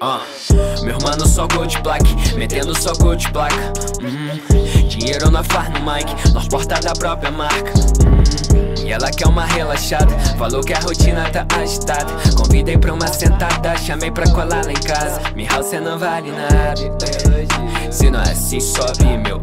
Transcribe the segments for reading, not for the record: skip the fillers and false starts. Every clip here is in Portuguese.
Meu mano só gold plaque, metendo só gold placa. Dinheiro na far no mic, nós porta da própria marca. E ela quer uma relaxada, falou que a rotina tá agitada. Convidei pra uma sentada, chamei pra colar lá em casa. Mihal, cê não vale nada. Se não é assim, sobe meu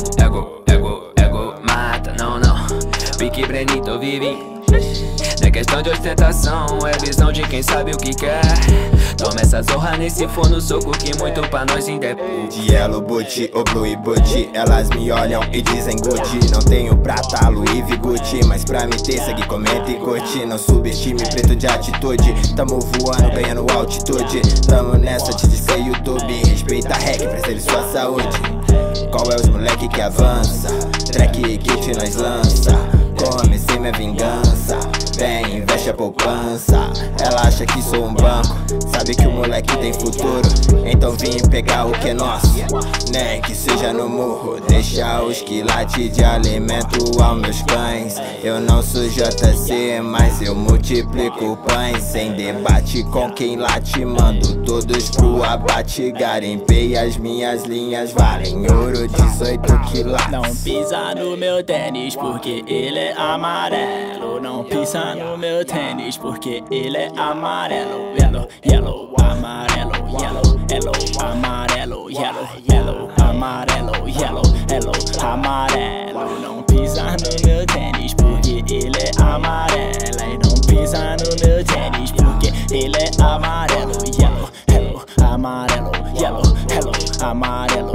ego mata, não. Pique Brenito vive. Não é questão de ostentação, é visão de quem sabe o que quer. Toma essa zorra nesse forno, soco que muito pra nós ainda é pouco. De Yellow Boot ou Blue Boot, elas me olham e dizem Gucci. Não tenho prata, Louis V Gucci, mas pra me ter, segue, comenta e curte. Não subestime preto de atitude, tamo voando, ganhando altitude. Tamo nessa, te disse YouTube, respeita a rec, presta sua saúde. Qual é os moleque que avança? Track e kit nós lança. Comecei minha vingança, vem, investe a poupança. Ela acha que sou um banco, sabe que o moleque tem futuro. Então vim pegar o que é nosso, né, que seja no murro. Deixa os quilates de alimento aos meus cães. Eu não sou JC, mas eu multiplico pães. Sem debate com quem late, mando todos pro abate. Garimpei as minhas linhas, valem ouro, 18 quilates. Não pisa no meu tênis porque ele é amarelo. Não pisa no meu tênis porque ele é amarelo. Yellow, amarelo, yellow, amarelo, yellow, amarelo, yellow, amarelo. Não pisa no meu tênis porque ele é amarelo. E não pisa no meu tênis porque ele é amarelo. Yellow, amarelo, yellow, amarelo,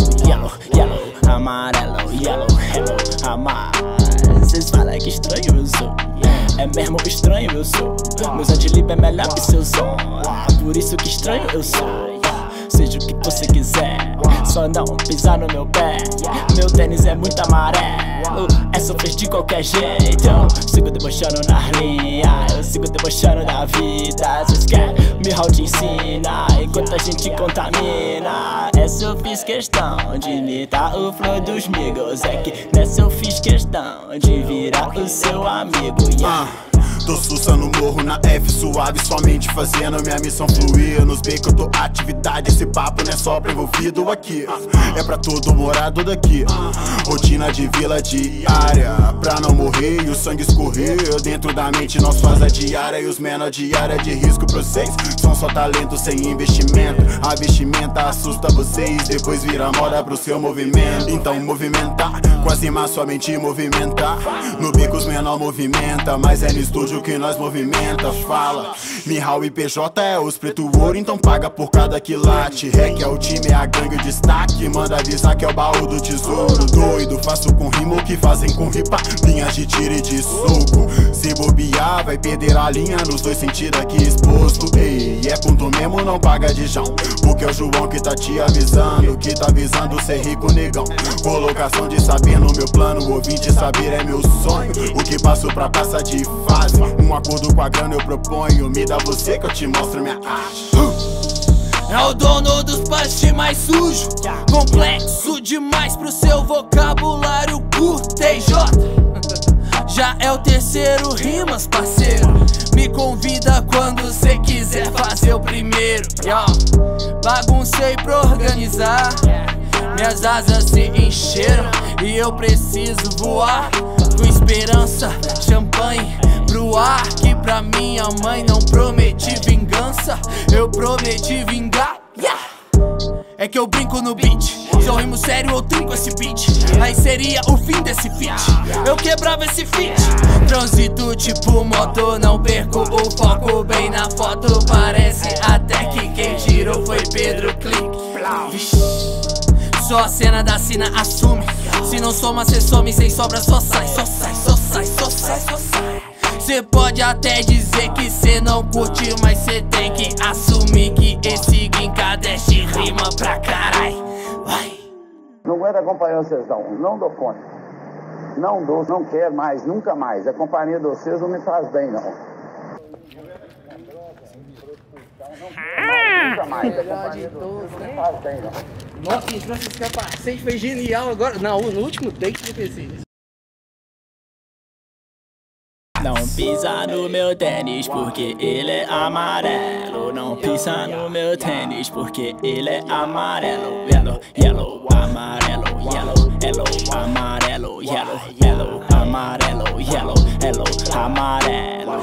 amarelo, yellow, amarelo. Cês falam que estranho eu sou, é mesmo estranho eu sou. Meus adlib é melhor que seu som, por isso que estranho eu sou. Seja o que você quiser, só não pisar no meu pé. Meu tênis é muito amarelo, é sofrer de qualquer jeito. Eu sigo debochando na linha, eu sigo debochando da vida. Cês querem Mihal te ensina, enquanto a gente contamina. Essa eu fiz questão de imitar o flow dos migos. É que nessa eu fiz questão de virar o seu amigo. Tô sussa no morro na F suave, somente fazendo minha missão fluir. Nos becos eu tô atividade, esse papo não é só pra envolvido aqui. É pra todo morado daqui, rotina de vila diária. Pra não morrer e o sangue escorrer, dentro da mente nós faz a diária. E os menor diária de risco pra vocês são só talento sem investimento. A vestimenta assusta vocês, depois vira moda pro seu movimento. Então movimentar, quase mais somente movimentar. No beco os menor movimenta, mas é no estúdio que nós movimenta, fala. Mihal e PJ é os preto ouro, então paga por cada quilate. Rec é o time, é a gangue, o destaque. Manda avisar que é o baú do tesouro. Doido, faço com rima o que fazem com ripa, linhas de tiro e de suco. Se bobear, vai perder a linha nos dois sentidos aqui exposto. Ei, é ponto mesmo, não paga de jão, porque é o João que tá te avisando, que tá avisando ser rico, negão. Colocação de saber no meu plano, ouvinte saber é meu sonho. O que passo pra passar de fase, um acordo com a grana eu proponho. Me dá você que eu te mostro minha arte. É o dono dos punch mais sujo, complexo demais pro seu vocabulário curto. TJ já é o terceiro rimas, parceiro. Me convida quando cê quiser fazer o primeiro. Baguncei pra organizar, minhas asas se encheram e eu preciso voar com esperança, champanhe pro ar. Que pra minha mãe não prometi vingança, eu prometi vingar. É que eu brinco no beat, se eu rimo sério eu trinco esse beat, aí seria o fim desse feat. Eu quebrava esse feat, transito tipo moto, não perco o foco bem na foto. Parece até que quem tirou foi Pedro Clique. Só a cena da sina assume, se não soma cê some, sem sobra só sai, só sai, só sai, só sai, só sai. Cê pode até dizer que cê não curte, mas cê tem que assumir que esse Ginkadash rima pra carai. Vai. Não aguento acompanhar vocês não dou conta. Não dou, não quero mais, nunca mais. A companhia de vocês não me faz bem, não. Nunca mais, a companhia de vocês não me faz bem, não. Nossa, entrou esse capacete, foi genial agora. Não, no último take que eu pensei. Não pisa no meu tênis porque ele é amarelo. Não pisa no meu tênis porque ele é amarelo. Yellow, yellow, amarelo. Yellow, yellow, amarelo. Yellow, yellow, amarelo. Yellow, yellow, amarelo.